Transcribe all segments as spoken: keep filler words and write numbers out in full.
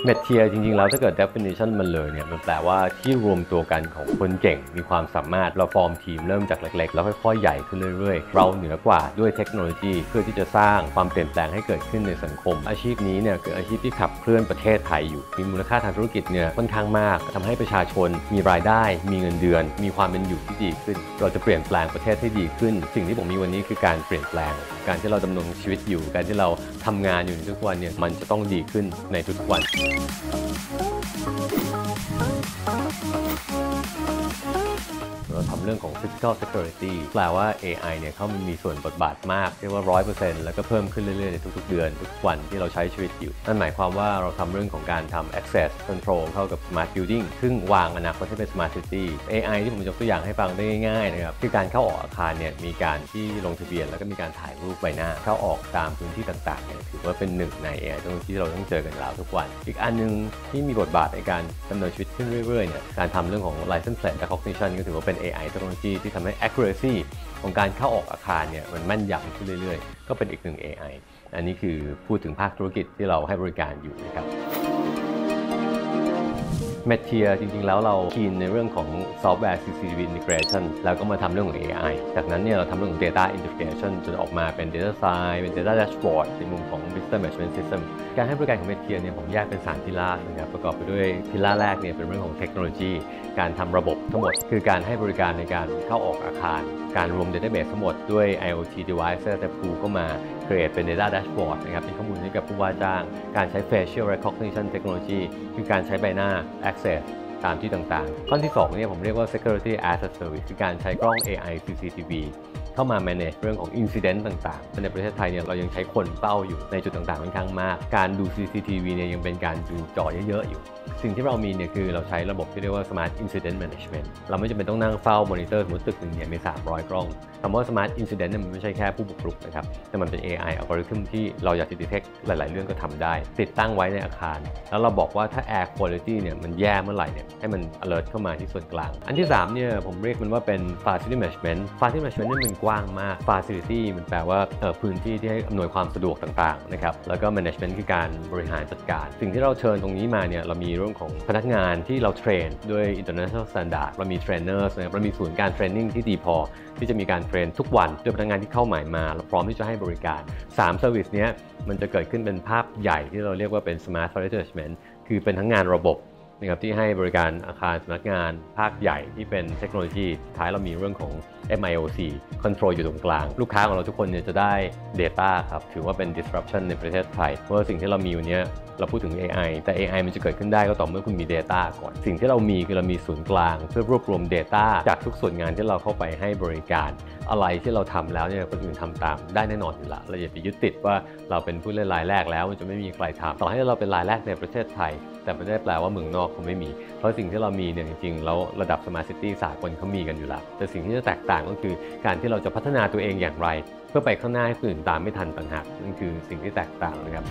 เมทเทียจริงๆแล้วถ้าเกิด definition มันเลยเนี่ยมันแปลว่าที่รวมตัวกันของคนเก่งมีความสามารถเราฟอร์มทีมเริ่มจากเล็กๆแล้วค่อยๆใหญ่ขึ้นเรื่อยๆเราเหนือกว่าด้วยเทคโนโลยีเพื่อที่จะสร้างความเปลี่ยนแปลงให้เกิดขึ้นในสังคมอาชีพนี้เนี่ยคืออาชีพที่ขับเคลื่อนประเทศไทยอยู่มีมูลค่าทางธุรกิจเนี่ยค่อนข้างมากทำให้ประชาชนมีรายได้มีเงินเดือนมีความเป็นอยู่ที่ดีขึ้นเราจะเปลี่ยนแปลงประเทศให้ดีขึ้นสิ่งที่ผมมีวันนี้คือการเปลี่ยนแปลงการที่เราดำรงชีวิตอยู่การที่เราทำงานอยู่ทุกวันเนี่ยมันจะต้องดีขึ้นในทุกๆวันเราทำเรื่องของ Physical Security แปลว่า เอ ไอ เนี่ยเขามีส่วนบทบาทมากเรียกว่า ร้อยเปอร์เซ็นต์ แล้วก็เพิ่มขึ้นเรื่อยๆในทุกๆเดือนทุกวันที่เราใช้ชีวิตอยู่นั่นหมายความว่าเราทำเรื่องของการทำ Access Control เข้ากับ Smart Building ซึ่งวางอนาคตให้เป็น Smart City เอ ไอ ที่ผมยกตัวอย่างให้ฟังได้ง่ายๆนะครับคือการเข้าออกอาคารเนี่ยมีการที่ลงทะเบียนแล้วก็มีการถ่ายรูปใบหน้าเข้าออกตามพื้นที่ต่างๆเนี่ยถือว่าเป็นหนึ่งใน เอ ไอ ที่เราต้องเจอกันแล้วทุกวันอีกอันนึงที่มีบทบาทในการดำเนินชีวิตขึ้นเรื่อยๆเนี่ยการทำเรื่องของ License Plate Recognition ก็ถือว่าเป็น เอ ไอ เทคโนโลยีที่ทำให้ accuracy ของการเข้าออกอาคารเนี่ยมันแม่นยำขึ้นเรื่อยๆก็เป็นอีกหนึ่ง เอ ไอ อันนี้คือพูดถึงภาคธุรกิจที่เราให้บริการอยู่นะครับเมทเทียจริงๆแล้วเราคีนในเรื่องของซอฟต์แวร์ ซี ซี ที วี Integration แล้วก็มาทำเรื่องของ เอ ไอ จากนั้นเนี่ยเราทำเรื่องของ Data Integration จนออกมาเป็น Data Science เป็น Data Dashboard ในมุมของ Business Management System การให้บริการของเมทเทียเนี่ยผมแยกเป็นสามพิลาร์นะครับประกอบไปด้วยพิลาร์แรกเนี่ยเป็นเรื่องของเทคโนโลยีการทำระบบทั้งหมดคือการให้บริการในการเข้าออกอาคารการรวม Database ทั้งหมดด้วย ไอ โอ ที Device แต่พูเข้ามา create เป็น Data Dashboard นะครับเป็นข้อมูลให้กับผู้ว่าจ้างการใช้ Facial Recognition Technology คือการใช้ใบหน้า Accessตามที่ต่างๆข้อที่สองเนี่ยผมเรียกว่า Security as a Service คือการใช้กล้อง เอ ไอ ซี ซี ที วี เข้ามา manage เรื่องของ incident ต่างๆในประเทศไทยเนี่ยเรายังใช้คนเฝ้าอยู่ในจุดต่างๆค่อนข้างมากการดู ซี ซี ที วี เนี่ยยังเป็นการดูจอเยอะๆอยู่สิ่งที่เรามีเนี่ยคือเราใช้ระบบที่เรียกว่า Smart Incident Management เราไม่จำเป็นต้องนั่งเฝ้ามอนิเตอร์สมมติตึกหนึ่งเนี่ยมีสามร้อยกล้องคำว่า Smart Incident เนี่ยมันไม่ใช่แค่ผู้บุกรุกนะครับแต่มันเป็น เอ ไอ อัลกอริทึมที่เราอยากจะ detect หลายๆเรื่องก็ทำได้ติดตั้งไว้ในอาคารแล้วเราบอกว่าถ้า Air Quality เนี่ยมันแย่เมื่อไหร่เนี่ยให้มัน alert เข้ามาที่ส่วนกลางอันที่สามเนี่ยผมเรียกมันว่าเป็น Facility Management Facility Management นี่มันกว้างมาก Facility มันแปลว่าพื้นที่ที่ให้อำนวยความสะดวกต่างๆนะครับแล้วก็ Management คือการบริหารจัดการสิ่งที่เราเชิญตรงนี้มาเนี่ยเรามีเรื่องของพนักงานที่เราเทรนด้วย international standard เรามี trainers เรามีศูนย์การ training ที่ดีพอที่จะมีการเทรนทุกวันด้วยพนักงานที่เข้าใหม่มาเราพร้อมที่จะให้บริการสาม service เนี้ยมันจะเกิดขึ้นเป็นภาพใหญ่ที่เราเรียกว่าเป็น smart facility management คือเป็นทั้งงานระบบนะครับที่ให้บริการอาคารสำนักงานภาคใหญ่ที่เป็นเทคโนโลยีท้ายเรามีเรื่องของ เอ็ม ไอ โอ ซี Control อยู่ตรงกลางลูกค้าของเราทุกคนเนี่ยจะได้ Data ครับถือว่าเป็น disruption ในประเทศไทยเพราะว่าสิ่งที่เรามีวันนี้เราพูดถึง เอ ไอ แต่ เอ ไอ มันจะเกิดขึ้นได้ก็ต่อเมื่อคุณมี Data ก่อนสิ่งที่เรามีคือเรามีศูนย์กลางเพื่อรวบรวม Data จากทุกส่วนงานที่เราเข้าไปให้บริการอะไรที่เราทำแล้วเนี่ยคนอื่นทำตามได้แน่นอนอยู่ละเราอย่าไปยึดติดว่าเราเป็นผู้เล่นรายแรกแล้วมันจะไม่มีใครทำต่อให้เราเป็นรายแรกในประเทศไทยแต่ไม่ได้แปลว่าเมืองนอกเขาไม่มีเพราะสิ่งที่เรามีเนี่ยจริงๆแล้วระดับ Smart City สากลเขามีกันอยู่แล้วแต่สิ่งที่จะแตกต่างก็คือการที่เราจะพัฒนาตัวเองอย่างไรเพื่อไปข้างหน้าให้คนอื่นตามไม่ทันต่างหากนั่นคือสิ่งที่แตกต่างนะครับ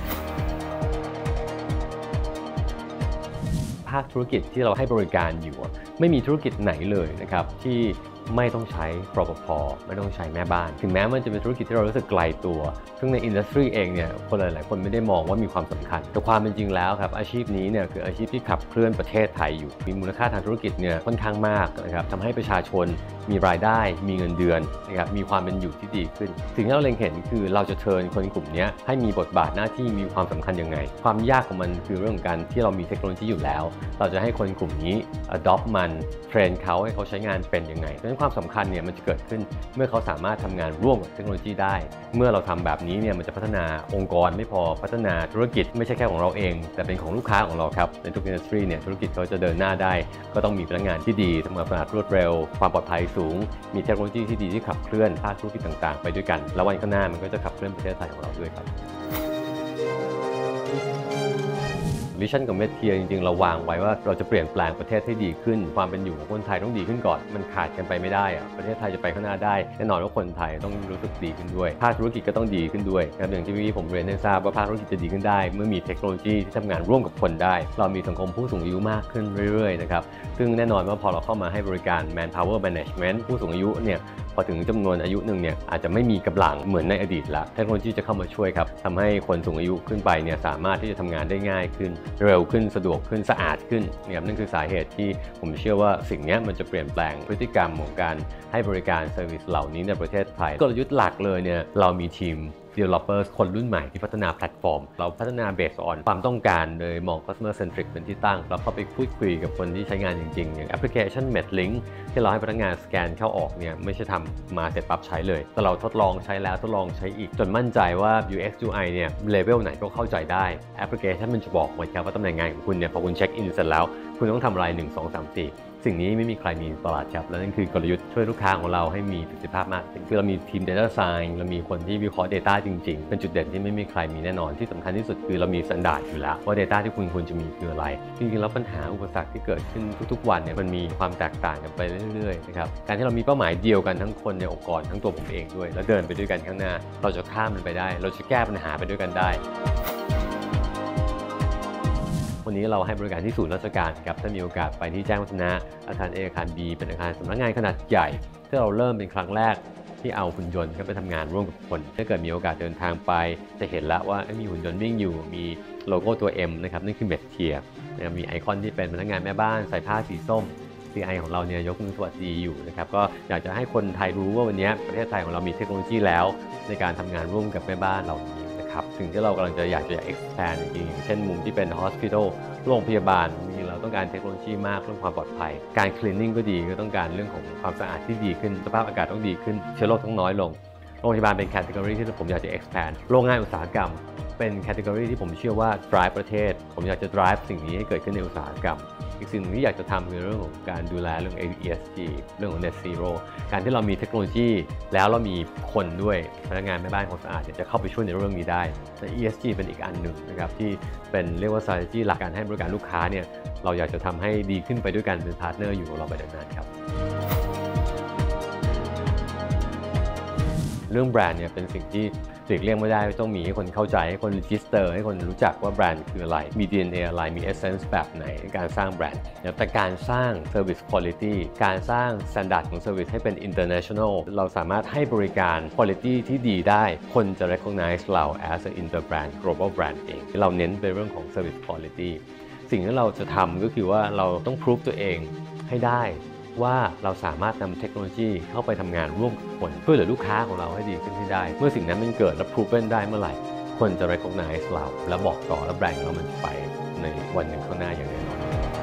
ภาคธุรกิจที่เราให้บริการอยู่ไม่มีธุรกิจไหนเลยนะครับที่ไม่ต้องใช้รปภ.ไม่ต้องใช้แม่บ้านถึงแม้มันจะเป็นธุรกิจที่เรารู้สึกไกลตัวซึ่งในอินดัสทรีเองเนี่ยคนหลายๆคนไม่ได้มองว่ามีความสำคัญแต่ความเป็นจริงแล้วครับอาชีพนี้เนี่ยคืออาชีพที่ขับเคลื่อนประเทศไทยอยู่มีมูลค่าทางธุรกิจเนี่ยค่อนข้างมากนะครับทำให้ประชาชนมีรายได้มีเงินเดือนนะครับมีความเป็นอยู่ที่ดีขึ้นสิ่งที่เราเล็งเห็นคือเราจะเชิญคนกลุ่มนี้ให้มีบทบาทหน้าที่มีความสำคัญยังไงความยากของมันคือเรื่องของการที่เรามีเทคโนโลยีอยู่แล้วเราจะให้คนกลุ่มนี้ adopt มันเทรนเขาให้เขาใช้งานเป็นยังไงเพราะฉะนั้นความสำคัญเนี่ยมันจะเกิดขึ้นเมื่อเขาสามารถทำงานร่วมกับเทคโนโลยีได้เมื่อเราทำแบบนี้เนี่ยมันจะพัฒนาองค์กรไม่พอพัฒนาธุรกิจไม่ใช่แค่ของเราเองแต่เป็นของลูกค้าของเราครับในทุกอินดัสทรีเนี่ยธุรกิจเขาจะเดินหน้าได้ก็ต้องมีพนักงานที่ดีทำงานขนาดรวดเร็วความปลอดภัยสูงมีเทคโนโลยีที่ดีที่ขับเคลื่อนภาคธุรกิจต่างๆไปด้วยกันแล้ววันข้างหน้ามันก็จะขับเคลื่อนประเทศไทยของเราด้วยครับวิชั่นของเมทเทียจริงๆเราวางไว้ว่าเราจะเปลี่ยนแปลงประเทศให้ดีขึ้นความเป็นอยู่ของคนไทยต้องดีขึ้นก่อนมันขาดกันไปไม่ได้อะประเทศไทยจะไปข้างหน้าได้แน่นอนว่าคนไทยต้องรู้สึกดีขึ้นด้วยภาคธุรกิจก็ต้องดีขึ้นด้วยครับอย่างที่พี่ผมเรียนให้ทราบว่าภาคธุรกิจจะดีขึ้นได้เมื่อมีเทคโนโลยีที่ทำงานร่วมกับคนได้เรามีสังคมผู้สูงอายุมากขึ้นเรื่อยๆนะครับซึ่งแน่นอนว่าพอเราเข้ามาให้บริการ manpower management ผู้สูงอายุเนี่ยพอถึงจำนวนอายุหนึ่งเนี่ยอาจจะไม่มีกำลังเหมือนในอดีตละเทคโนโลยีจะเข้ามาช่วยครับทำให้คนสูงอายุขึ้นไปเนี่ยสามารถที่จะทำงานได้ง่ายขึ้นเร็วขึ้นสะดวกขึ้นสะอาดขึ้นเนี่ยนั่นคือสาเหตุที่ผมเชื่อว่าสิ่งนี้มันจะเปลี่ยนแปลงพฤติกรรมของการให้บริการเซอร์วิสเหล่านี้ในประเทศไทยกลยุทธ์หลักเลยเนี่ยเรามีทีม developers คนรุ่นใหม่ที่พัฒนาแพลตฟอร์มเราพัฒนา based on ความต้องการโดยมอง customer centric เป็นที่ตั้งแล้วเข้าไปพูดคุยกับคนที่ใช้งานจริงๆอย่างแอปพลิเคชัน MedLink ที่เราให้พนักงานสแกนเข้าออกเนี่ยไม่ใช่ทำมาเสร็จปั๊บใช้เลยแต่เราทดลองใช้แล้วทดลองใช้อีกจนมั่นใจว่า ยู เอ็กซ์ ยู ไอ เนี่ยเลเวลไหนก็เข้าใจได้แอปพลิเคชันมันจะบอกหมดครับว่าตำแหน่งงานของคุณเนี่ยพอคุณเช็คอินเสร็จแล้วคุณต้องทำอะไรหนึ่ง สอง สาม สี่สิ่งนี้ไม่มีใครมีตลาดครับและนั่นคือกลยุทธ์ช่วยลูกค้าของเราให้มีประสิทธิภาพมากขึ้นคือเรามีทีม Data Science เรามีคนที่วิเคราะห์ Data จริงๆเป็นจุดเด่นที่ไม่มีใครมีแน่นอนที่สำคัญที่สุดคือเรามี standard อยู่แล้วว่า Data ที่คุณควรจะมีคืออะไรจริงๆแล้วปัญหาอุปสรรคที่เกิดขึ้นทุกๆวันเนี่ยมันมีความแตกต่างกันไปเรื่อยๆนะครับการที่เรามีเป้าหมายเดียวกันทั้งคนในองค์กรทั้งตัวผมเองด้วยแล้วเดินไปด้วยกันข้างหน้าเราจะข้ามมันไปได้เราจะแก้ปัญหาไปด้วยกันได้วันนี้เราให้บริการที่ศูนย์ราชการครับถ้ามีโอกาสไปที่แจ้งวัฒนะอาคาร A อาคาร B เป็นอาคารสำนักงานขนาดใหญ่ที่เราเริ่มเป็นครั้งแรกที่เอาหุ่นยนต์ไปทำงานร่วมกับคนถ้าเกิดมีโอกาสเดินทางไปจะเห็นแล้วว่ามีหุ่นยนต์วิ่งอยู่มีโลโก้ตัว M นะครับนั่นคือ Medcare นะครับมีไอคอนที่เป็นพนักงานแม่บ้านใส่ผ้าสีส้ม ซี ไอ ของเราเนี่ยยกมือสวัสดีอยู่นะครับก็อยากจะให้คนไทยรู้ว่าวันนี้ประเทศไทยของเรามีเทคโนโลยีแล้วในการทำงานร่วมกับแม่บ้านเหล่านี้นะครับสิ่งที่เรากำลังจะอยากจะ expand จริงๆเช่นมุมที่เป็น hospital โรงพยาบาลมีเราต้องการเทคโนโลยีมากเรื่องความปลอดภัยการ cleaning ก็ดีก็ต้องการเรื่องของความสะอาดที่ดีขึ้นสภาพอากาศต้องดีขึ้นเชื้อโรคต้องน้อยลงโรงพยาบาลเป็น category ที่ผมอยากจะ expand โรงงานอุตสาหกรรมเป็น category ที่ผมเชื่อว่า drive ประเทศผมอยากจะ drive สิ่งนี้ให้เกิดขึ้นในอุตสาหกรรมอีกสิ่งที่อยากจะทำคือเรื่องของการดูแลเรื่อง อี เอส จี เรื่องของ Net Zero การที่เรามีเทคโนโลยีแล้วเรามีคนด้วยพนักงานแม่บ้านความสะอาดจะเข้าไปช่วยในเรื่องนี้ได้แต่ อี เอส จี เป็นอีกอันหนึ่งนะครับที่เป็นเรียกว่า strategy หลักการให้บริการลูกค้าเนี่ยเราอยากจะทำให้ดีขึ้นไปด้วยกันเป็นพาร์ทเนอร์อยู่กับเราไปนานๆครับเรื่องแบรนด์เนี่ยเป็นสิ่งที่หลีกเลี่ยงไม่ได้ต้องมีให้คนเข้าใจให้คนรีจิสเตอร์ให้คนรู้จักว่าแบรนด์คืออะไรมี ดี เอ็น เอ อะไรมี Essence แบบไหนในการสร้างแบรนด์แต่การสร้าง Service Quality การสร้าง Standard ของ Service ให้เป็น International เราสามารถให้บริการ Quality ที่ดีได้คนจะ recognize เรา as an inter brand global brand เองเราเน้นไปเรื่องของ Service Quality สิ่งที่เราจะทำก็คือว่าเราต้อง prove ตัวเองให้ได้ว่าเราสามารถนำเทคโนโลยีเข้าไปทำงานร่วมกับคนเพื่อเหลือลูกค้าของเราให้ดีขึ้นให้ได้เมื่อสิ่งนั้นมันเกิดและ proven ได้เมื่อไหร่คนจะ recognize เราและบอกต่อและแบรนด์เรามันไปในวันหนึ่งข้างหน้าอย่างแน่นอน